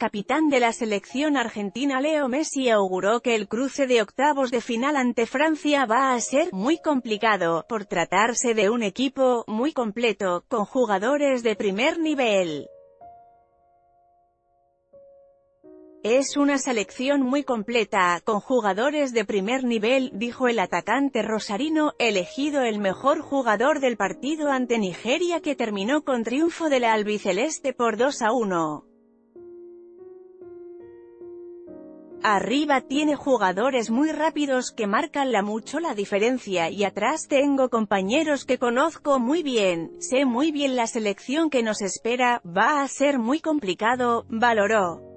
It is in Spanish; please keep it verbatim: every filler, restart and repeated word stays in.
capitán de la selección argentina Leo Messi auguró que el cruce de octavos de final ante Francia va a ser muy complicado, por tratarse de un equipo muy completo, con jugadores de primer nivel. Es una selección muy completa, con jugadores de primer nivel, dijo el atacante rosarino, elegido el mejor jugador del partido ante Nigeria que terminó con triunfo de la albiceleste por dos a uno. Arriba tiene jugadores muy rápidos que marcan la mucho la diferencia y atrás tengo compañeros que conozco muy bien, sé muy bien la selección que nos espera, va a ser muy complicado, valoró.